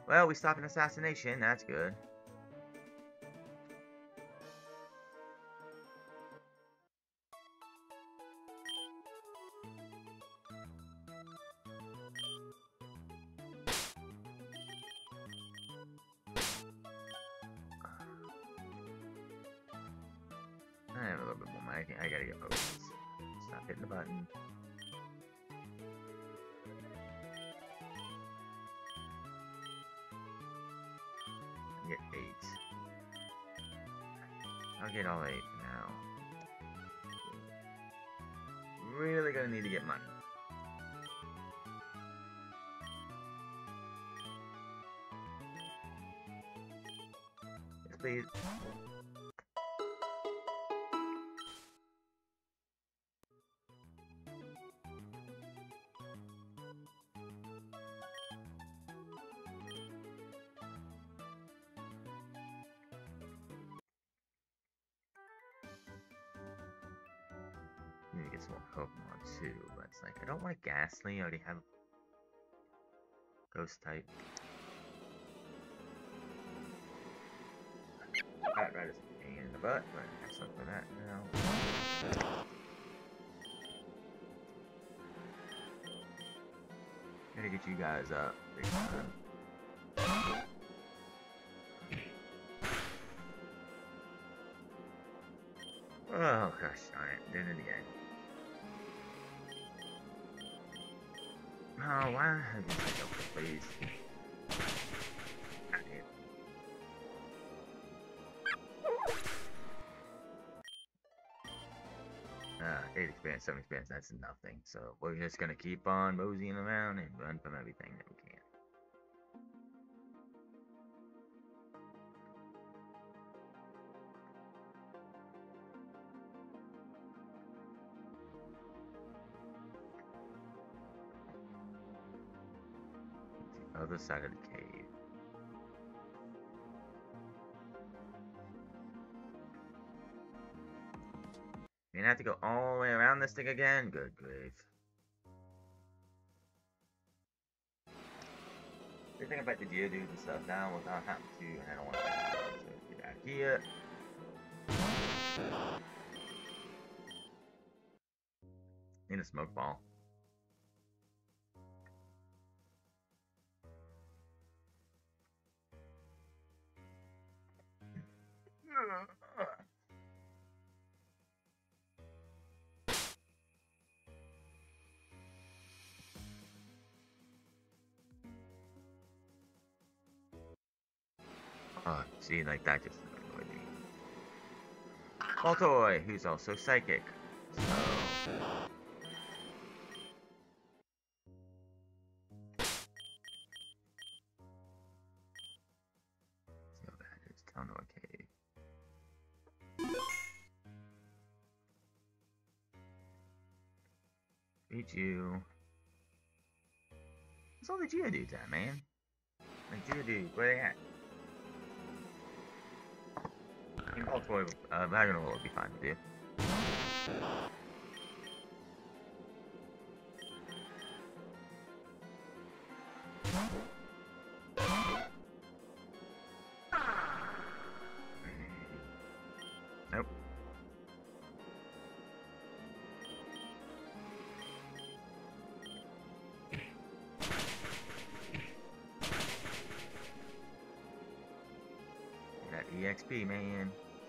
Well, we stopped an assassination. That's good. I have a little bit more money. I gotta get focused. Stop hitting the button. Get 8. I'll get all 8 now. Really gonna need to get money. Yes, please. Need to get some more Pokemon too, but it's like I don't want a Ghastly. I already have Ghost type. That rat is a pain in the butt, but I have something for that now. Gotta get you guys up. Oh gosh darn it, did it again. Oh, why? Please. God damn. 8 experience, 7 experience, that's nothing. So we're just gonna keep on moseying around and run from everything that we can. Other side of the cave. You're gonna have to go all the way around this thing again? Good grief. Good thing about the Geodude and stuff now without having to, and I don't want to get out of here. Need a smoke ball. Oh, see, like that just annoyed me. Baltoy, who's also psychic. So... see how bad it is. Town Cave. Beat you. Where's all the Geodudes at, man? Like, Geodude, where they at? I think Baltoy, Vagonol will be fine with you. Nope. That EXP, man.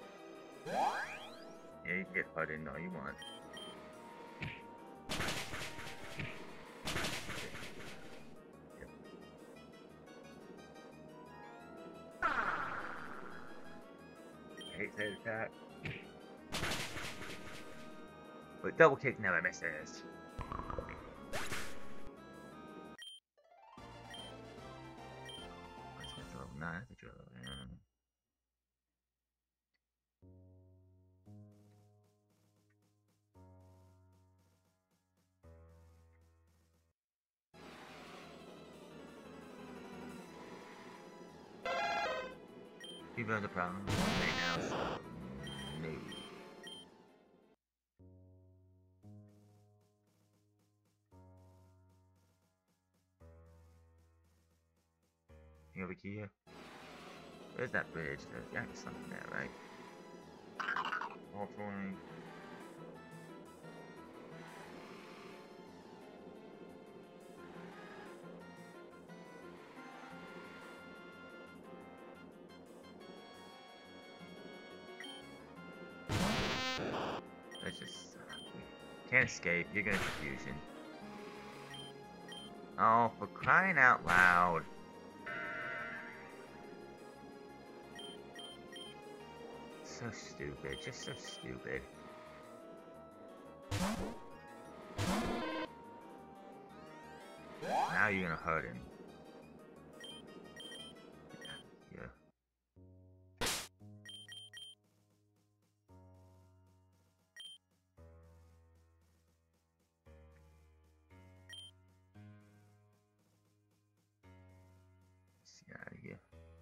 Yeah, you can get put in all you want. Yep. I hate that attack. But double kick never misses. That's level 9, I think you're level 9. People have the problem right now, so no. Anything over here? Where's that bridge? There's something there, right? Hopefully. Let's just... can't escape. You're gonna confusion. Oh, for crying out loud. So stupid. Just so stupid. Now you're gonna hurt him. Yeah. Let's get out of here.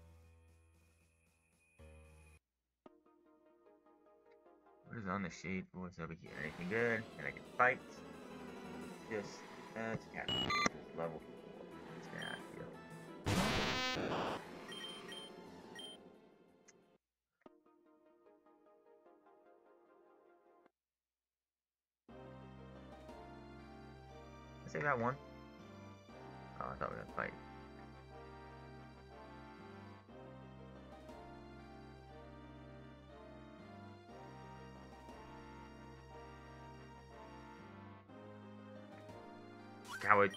What is on the sheet? What's over here? Anything good? Can I get fight? Just, it's cat. Level 4. Let's get out of here. I say that one. Oh, I thought we were gonna fight. Coward.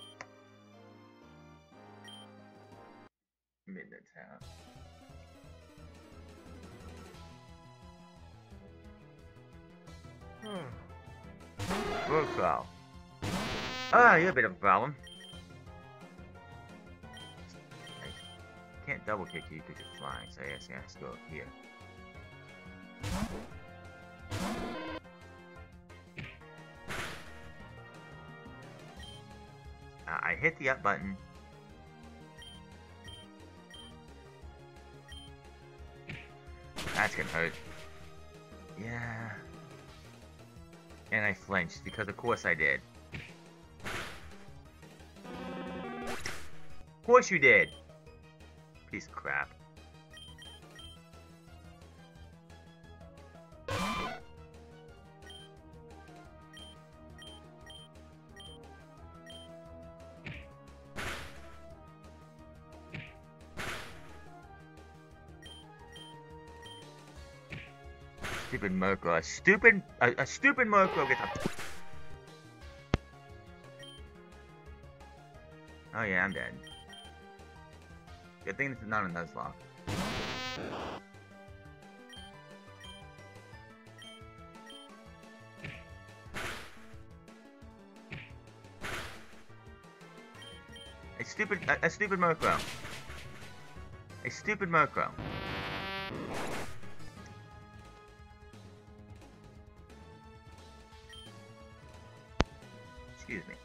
Midnight Town. Workflow. Ah, you're a bit of a problem. I can't double kick you because you're flying, so I guess I have to go up here. I hit the up button. That's gonna hurt. Yeah. And I flinched, because of course I did. Of course you did! Piece of crap. Stupid Murkrow. A stupid Murkrow gets up. Oh yeah, I'm dead. Good thing this is not a Nuzlocke. A stupid Murkrow. A stupid Murkrow. Excuse me.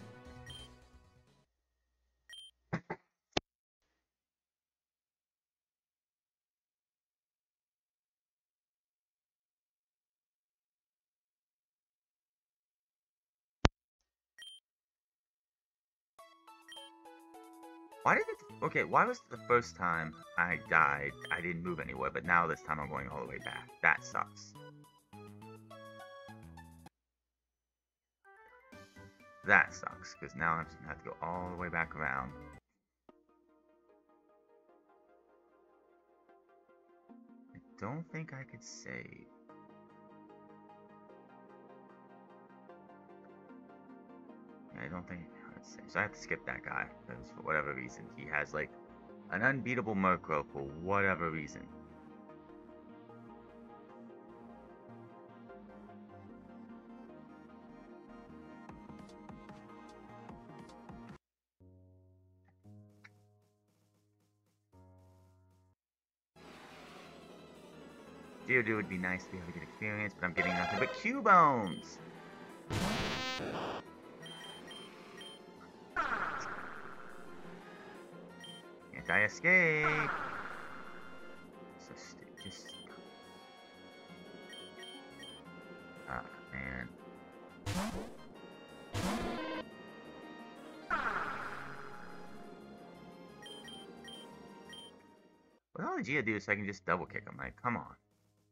Why did it... Okay, why was the first time I died, I didn't move anywhere, but now this time I'm going all the way back? That sucks. That sucks, because now I'm just going to have to go all the way back around. I don't think I could save. Yeah, I don't think I could save. So I have to skip that guy, because for whatever reason, he has, like, an unbeatable Murkrow for whatever reason. Geodude would be nice to be able to get experience, but I'm getting nothing but Q-Bones! Anti-escape! So stupid. Just... ah, man. What all the Geo do so I can just double kick him? Like, come on.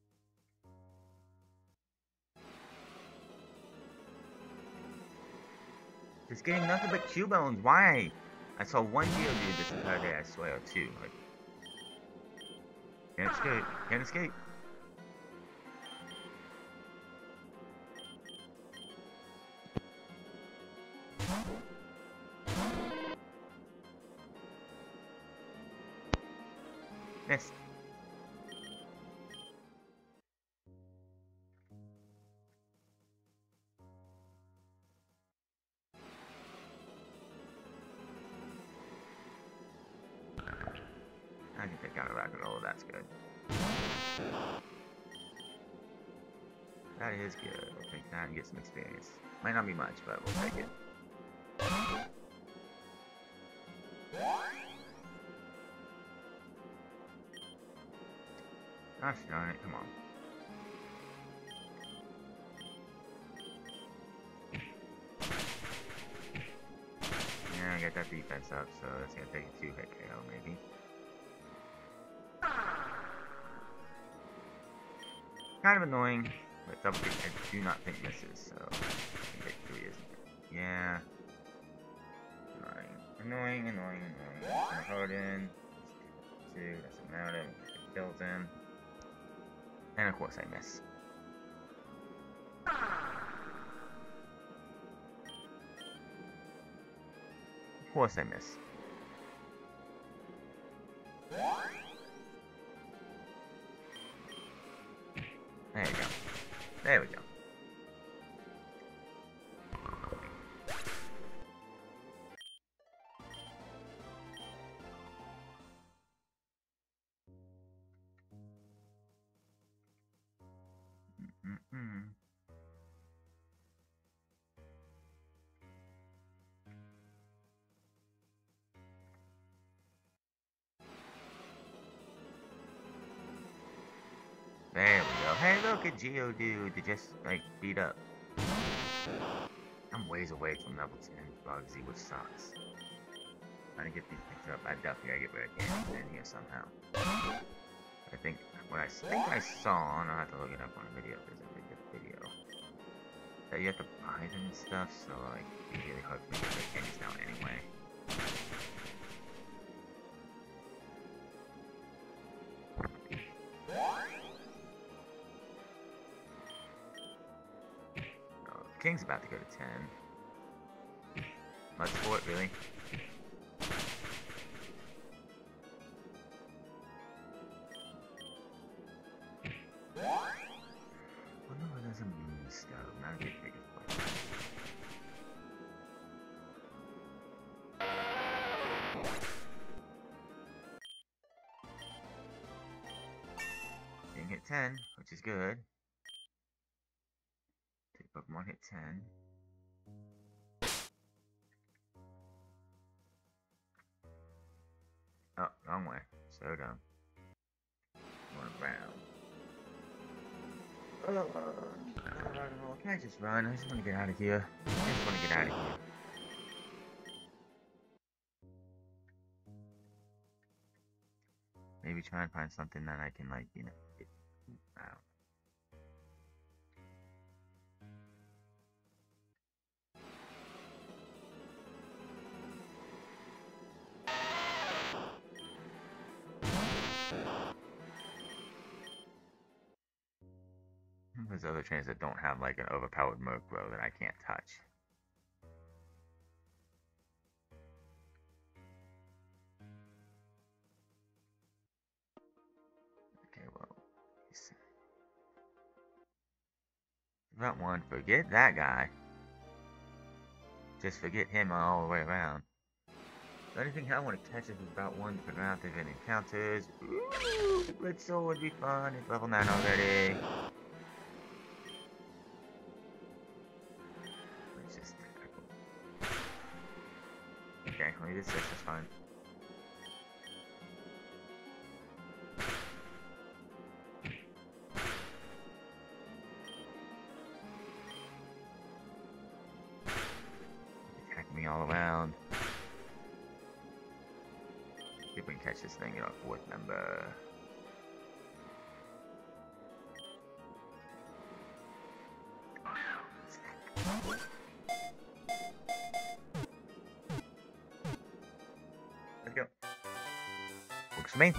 Just getting nothing but Q-bones. Why? I saw one Geo do this entire day, I swear, or two. Like, can't escape. Can't escape. Missed. I can take out a rocket roll, that's good. That is good. We'll take that and get some experience. Might not be much, but we'll take it. Gosh darn it, come on. Yeah, I got that defense up, so that's gonna take a 2-hit KO maybe. Kind of annoying, but double kick I do not think misses, so I think victory isn't it? Yeah. Annoying. Gonna hold in. 2, doesn't matter. Kills him. And of course I miss. Of course I miss. There we go. There we go. There we go. Hey, look at Geodude to just, like, beat up. I'm ways away from level 10 Bugsy, which sucks. Trying to get these things up. I definitely gotta get rid of Candy in here somehow. I think what I saw, and I'll have to look it up on a video if there's a good video, that you have to buy them and stuff, so, like, it's really hard for me to get the candies down anyway. King's about to go to 10. Mud sport, really? Well, no, it doesn't mean stuff. Not a big point. King hit 10, which is good. Pokemon hit 10. Oh, wrong way. So dumb. Going around. Can I just run? I just want to get out of here. I just want to get out of here. Maybe try and find something that I can, like, you know, get out. There's other trains that don't have like an overpowered Murkrow that I can't touch. Okay, well, that one. Forget that guy. Just forget him all the way around. The only thing I want to catch is about one for round if it encounters. Ooh, Blitzel would be fun. It's level 9 already. Okay, let me do 6, that's fine. Attack me all around. See if we can and catch this thing in our 4th member. Let's go. Works for me.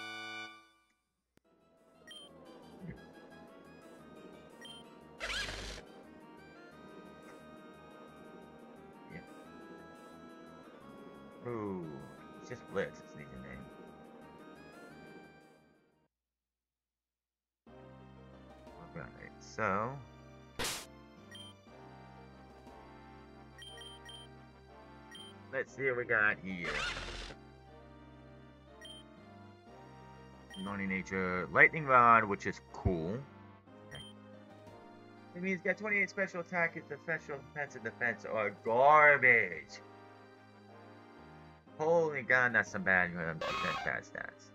Ooh, it's just Blitz, it's needs a name. Alright, so let's see what we got here. Naughty Nature, Lightning Rod, which is cool. Okay. It means got 28 special attack, its special defense and defense are garbage. Holy god, that's some bad stats.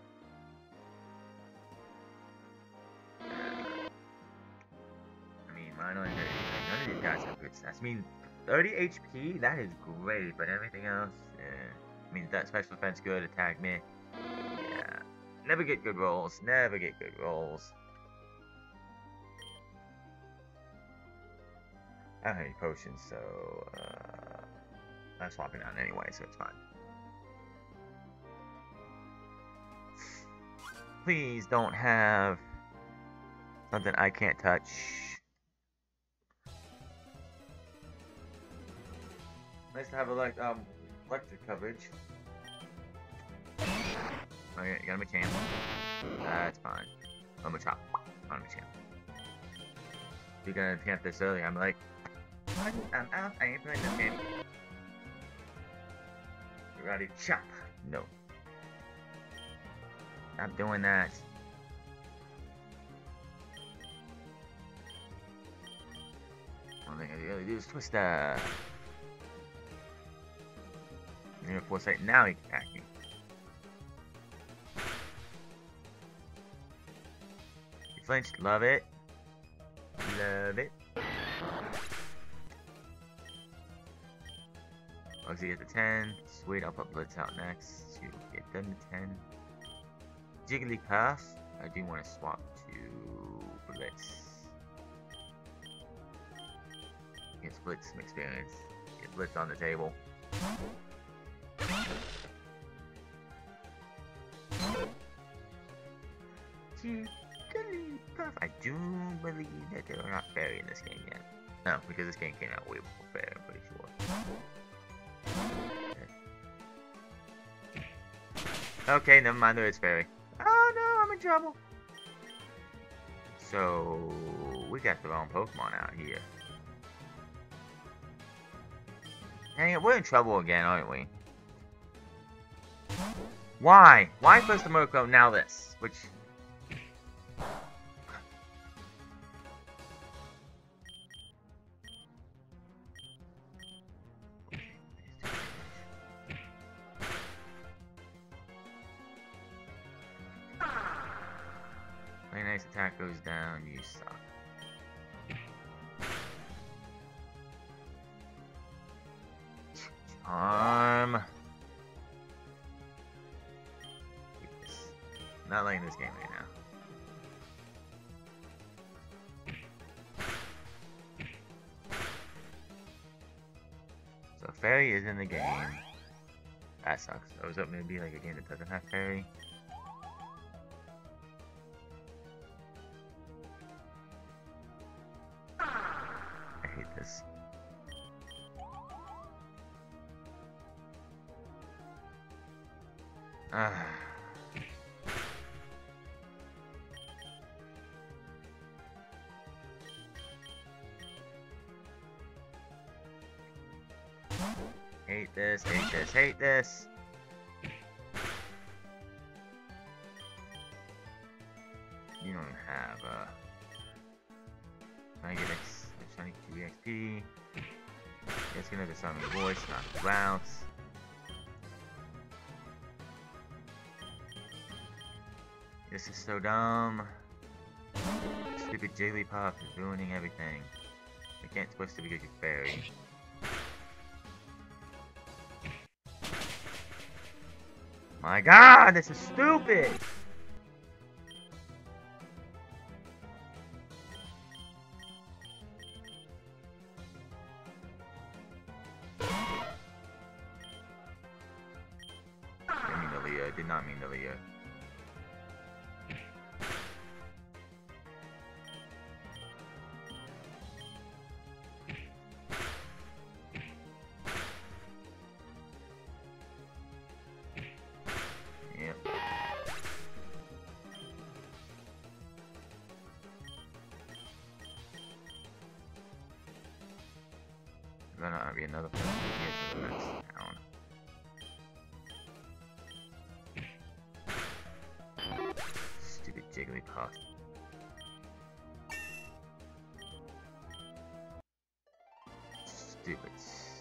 I mean, none of these guys have good stats. I mean, 30 HP, that is great, but everything else, I mean, that special defense good, attack me. Yeah. Never get good rolls, never get good rolls. I don't have any potions, so, I'm swapping out anyway, so it's fine. Please don't have something I can't touch. Nice to have electric coverage. Okay, you got a mechanic. That's fine. I'm a chop. I'm a champ. You're gonna attempt this early. I'm like, I'm out. I ain't playing this game. You ready? Chop. No. Stop doing that. Only thing I really do is twist that. Near foresight. Now he can attack me. He flinched. Love it. Love it. Bugsy get the 10. Sweet, I'll put Blitz out next to get them to 10. Jigglypuff, I do want to swap to Blitz. Get Blitz some experience. Get Blitz on the table. Jigglypuff. I do believe that they are not fairy in this game yet. No, because this game came out way before fairy, I'm pretty sure. Okay, never mind, there is fairy. Oh no, I'm in trouble. So, we got the wrong Pokemon out here. Dang it, we're in trouble again, aren't we? Why? Why first the Murkrow, now this? Which... Very nice attack goes down, you suck. Charm. Not liking this game right now. So Fairy is in the game. That sucks. I was hoping it'd be like a game that doesn't have Fairy. I hate this. Hate this, hate this, hate this. You don't have I get shiny QEXP. It's gonna be summon voice, not routes. This is so dumb. Stupid Jigglypuff is ruining everything. I can't twist it because you're fairy. My God, this is stupid! Didn't mean to Leo, did not mean to Leo. Yep. There's gonna be another person to get to the next town. Stupid Jigglypuff. Stupid.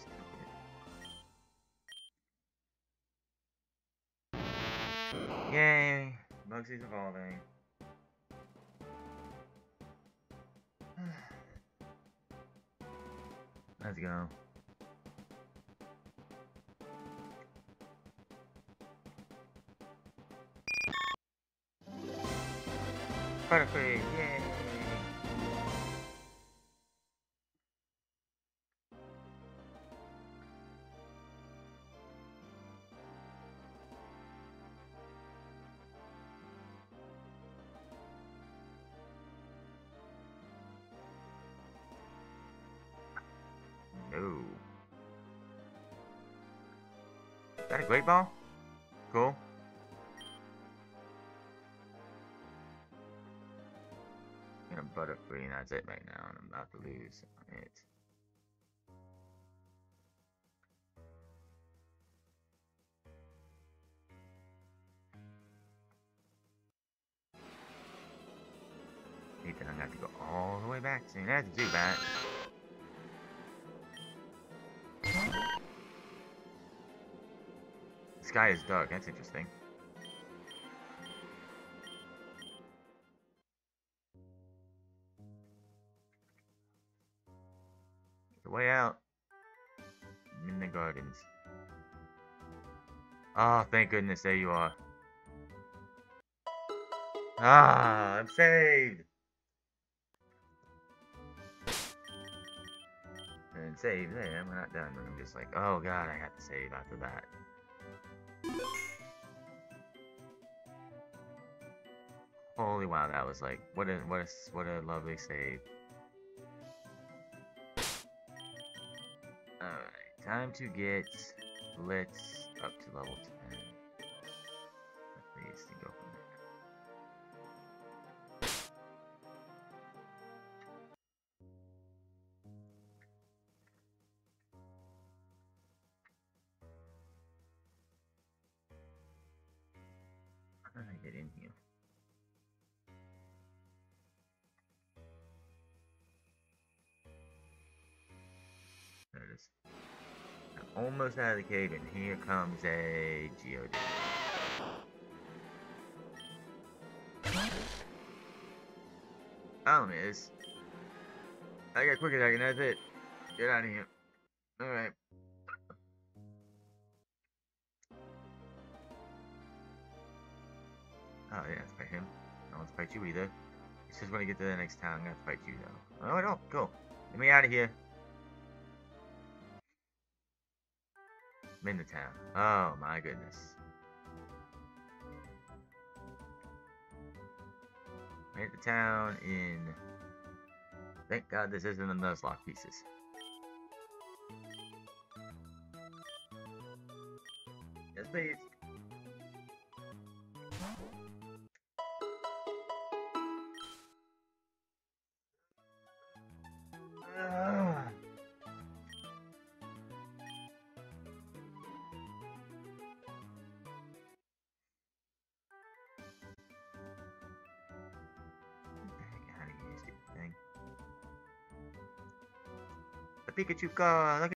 Yay! Bugsy's evolving. Let's go. Butterfree, yay! No. Is that a great ball? Cool. I'm gonna Butterfree and that's it right now, and I'm about to lose on it. Ethan, I'm gonna have to go all the way back soon. That's too bad. The sky is dark, that's interesting. The way out. I'm in the gardens. Oh, thank goodness, there you are. Ah, I'm saved! And save there, we're not done. I'm just like, oh god, I have to save after that. Holy wow, that was like, what a lovely save. Alright, time to get Blitz up to level 10. Please to go from there. How did I get in here? There it is. I'm almost out of the cave, and here comes a Geodude. Problem is, I got quick attack, and that's it. Get out of here. Alright. Oh, yeah, let's fight him. I don't want to fight you either. It's just when I get to the next town, I'm gonna fight you, though. Oh, no, cool. Get me out of here. I'm in the town. Oh, my goodness. I'm at the town in... Thank God this isn't the Nuzlocke pieces. Yes, please. The Pikachu car, look